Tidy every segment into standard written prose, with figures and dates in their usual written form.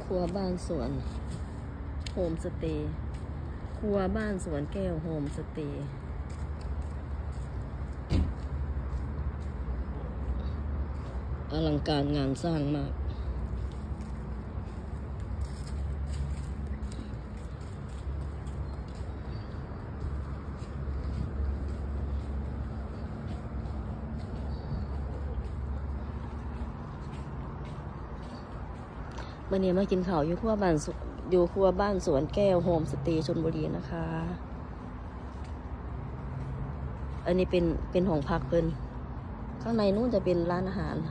ครัวบ้านสวนโฮมสเตย์ครัวบ้านสวนแก้วโฮมสเตย์อลังการงานสร้างมากวันนี้มากินข้าวอยู่ครัวบ้านสวนแก้วโฮมสเตย์ชลบุรีนะคะ อันนี้เป็นห้องพักเพิ่นข้างในนู้นจะเป็นร้านอาหาร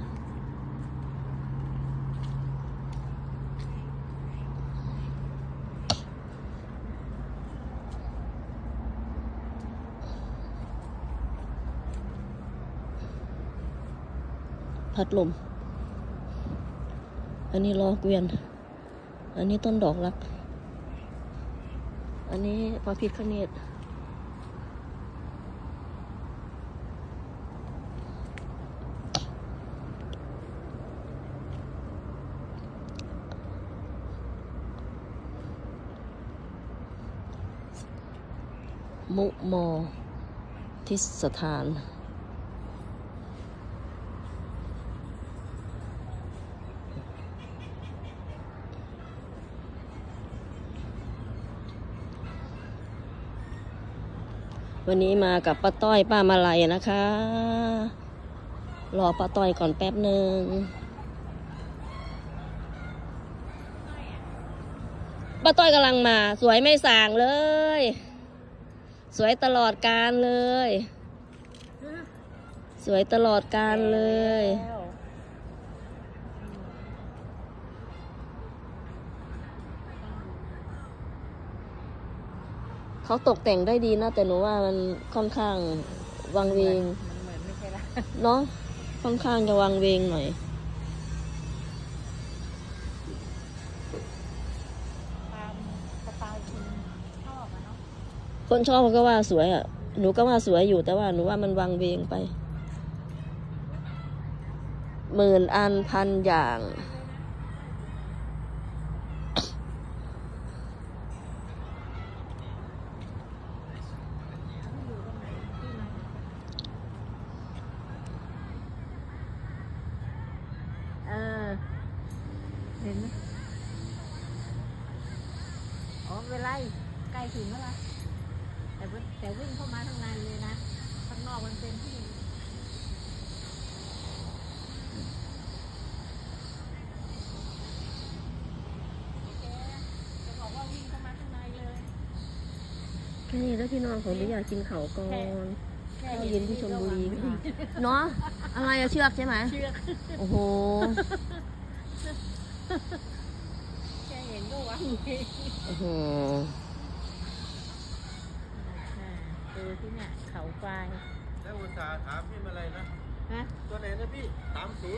พัดลมอันนี้ล้อเกวียนอันนี้ต้นดอกรักอันนี้พระพิฆเนศมุโมทิสถานวันนี้มากับป้าต้อยป้ามาลัยนะคะรอป้าต้อยก่อนแป๊บหนึ่งป้าต้อยกำลังมาสวยไม่ส่างเลยสวยตลอดกาลเลยสวยตลอดกาลเลยเขาตกแต่งได้ดีนะแต่หนูว่ามันค่อนข้างวังเวงเนาะค่อนข้างจะวังเวงหน่อยคนชอบก็ว่าสวยอ่ะหนูก็ว่าสวยอยู่แต่ว่าหนูว่ามันวังเวงไปหมื่นอันพันอย่างเห็นไหมอ๋อเวลาใกล้ถึงแล้วล่ะแต่วิ่งเข้ามาข้างในเลยนะข้างนอกมันเป็นที่จะบอกว่าวิ่งเข้ามาข้างในเลยแค่นี้แล้วพี่น้องผมไม่อยากกินเขาก่อนข้าวเย็นที่ชลบุรีค่ะเนาะอะไรอะเชือกใช่ไหมเชือกโอ้โหแค่เห็นก็วังโอ้โหที่เนี่ยเขาไฟแล้วอุตส่าห์ถามพี่มาอะไรนะตัวไหนนะพี่30